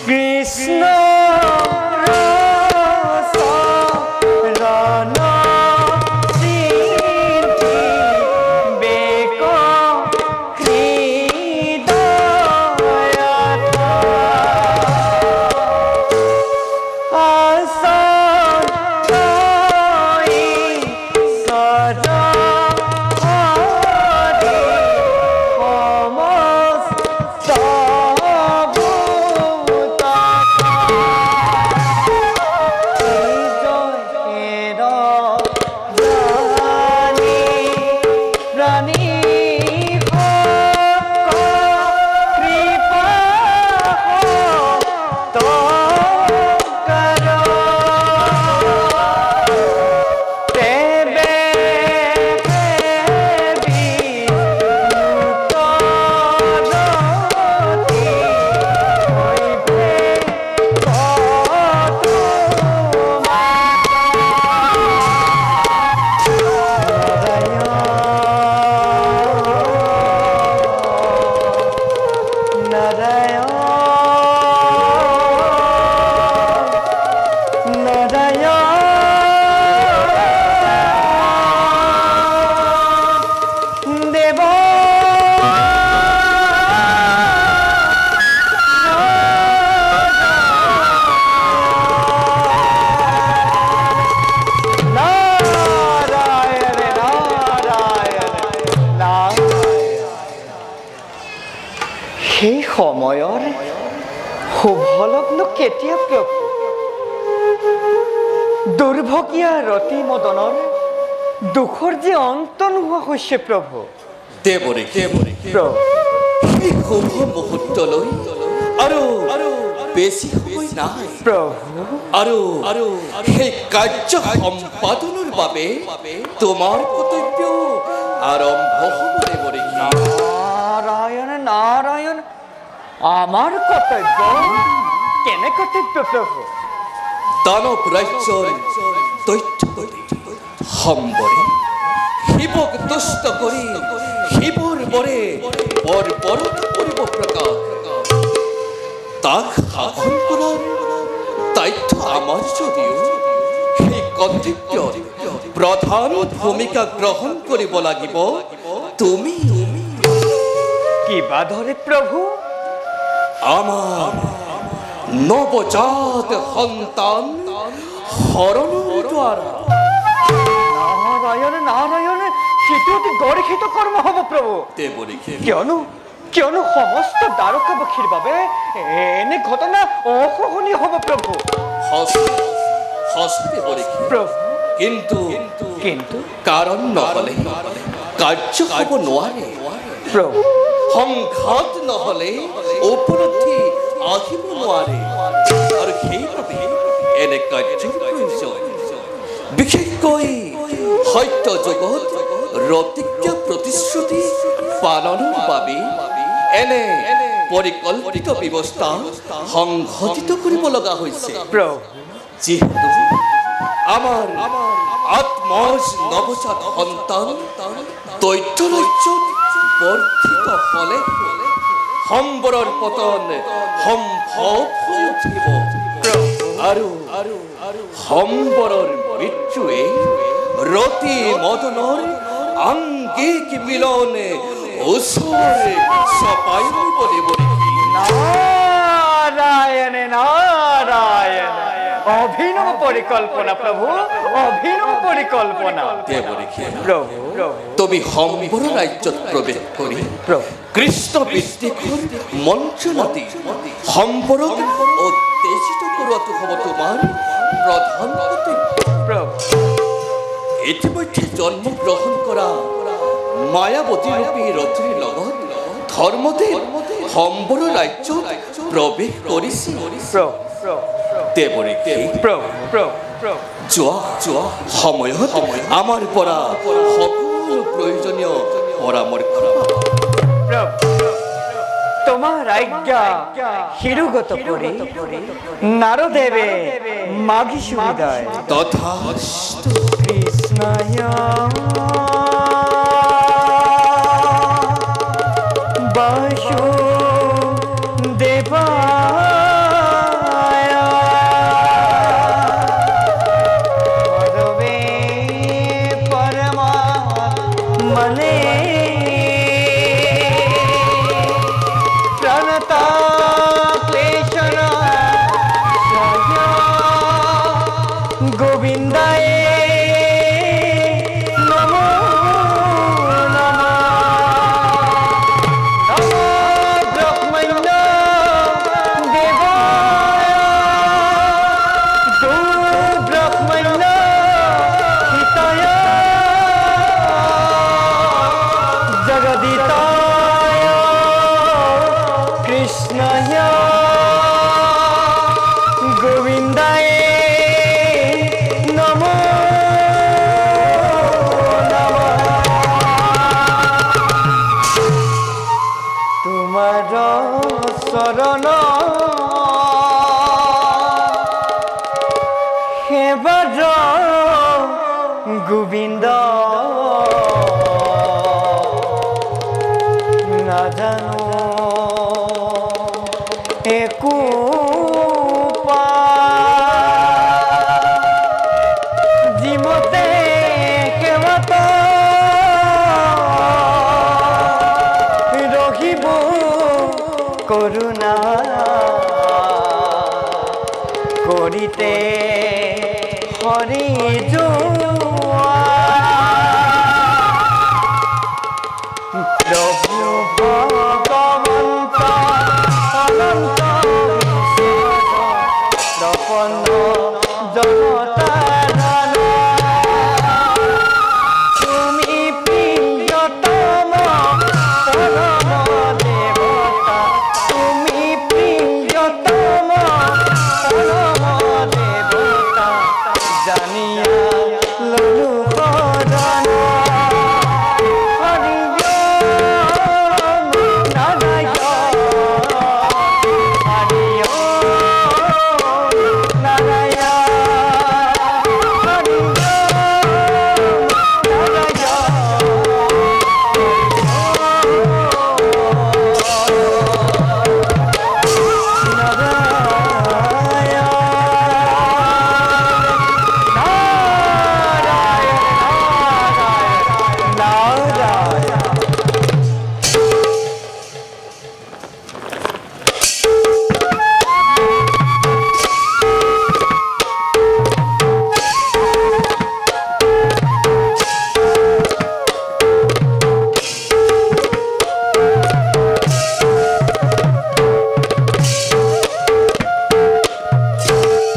কৃষ্ণ সেই সময়ৰ শুভলগ্ন কেতিয়া প্ৰভু দুৰ্ভগীয়া ৰতি মদনৰ দুখৰ যে অন্ত নোহোৱা হৈছে প্ৰভু দেৱৰে সেই শুভ মুহূৰ্তলৈ আৰু বেছি সময় নাই প্ৰভু আৰু সেই কাৰ্য সম্পাদনৰ বাবে তোমাৰ কৰ্তব্য আৰম্ভ হ'ব দেৱৰে নাৰায়ণ নাৰায়ণ আমাৰ কৰ্তব্য কেনে কৰ্তব্য প্ৰভু দানৱ ৰাজ্যৰ দৈত্য সম্বৰে শিৱক তুষ্ট কৰি শিৱৰ বৰে বৰবৰত কৰিব প্ৰকাশ তাক শাসন কৰাৰ দায়িত্ব আমাৰ যদিও সেই কৰ্তব্যত প্ৰধান ভূমিকা গ্ৰহণ কৰিব লাগিব তুমি কিবা ধৰে প্ৰভু আমার নবজাত সন্তান হরণৰ দ্বাৰা নারায়ণ নারায়ণ সেটি অতি গর্হিত কর্ম হব প্ৰভু কিয়নো সমস্ত দ্বাৰকাবাসীৰ বাবে এনে ঘটনা অসহনীয় হব প্ৰভু প্ৰভু কিন্তু কাৰণ নহলে কাৰ্য হ'ব নোৱাৰে প্ৰভু সংঘাত নহলে উপলব্ধি আহিব নোৱাৰে আৰু সেইবাবে এনে কাৰ্যৰ প্ৰয়োজন বিশেষকৈ সত্য যুগত ৰতিজ্ঞা প্ৰতিশ্ৰুতি পালনৰ বাবে এনে পৰিকল্পিত ব্যৱস্থা সংঘটিত কৰিব লগা হৈছে যিহেতু আমাৰ আত্মজ নৱজাত সন্তান দৈত্য ৰাজ্যত বৰ্ধিত হলে সম্বৰৰ পতন সম্ভৱ হৈ উঠিব আৰু সম্বৰৰ মৃত্যুৱে ৰতি মদনৰ আংগিক মিলনে ওচৰে চপাই দিব দেৱ নারায়ণ নারায়ণ অভিনব পরিকল্পনা প্রভু অভিনব পরিকল্পনা প্রভু তুমি সম্বর রাজ্যত প্রবেশ কৰি কৃষ্ণ বিদ্বেষৰ মন্ত্ৰণাদি সম্বৰক উত্তেজিত কৰোৱাটো হ'ব তোমাৰ প্ৰধান কৰ্তব্য ইতিমধ্যে জন্মগ্ৰহণ কৰা মায়াবতী ৰূপী ৰথীৰ লগত ধৰ্মদেৱ সম্বৰ ৰাজ্যত প্ৰৱেশ কৰিছিল দেৱৰে যোৱা সময়ত আমাৰ পৰা সকলো প্ৰয়োজনীয় পৰামৰ্শ তোমার আজ্ঞা শিরুগত করে নারদেবে মাঘি সুবিধায় তথাস্তু কৃষ্ণায় বাসুদেবায় একো জিমতে কেৱত ৰহিব করুণা করিতে হরি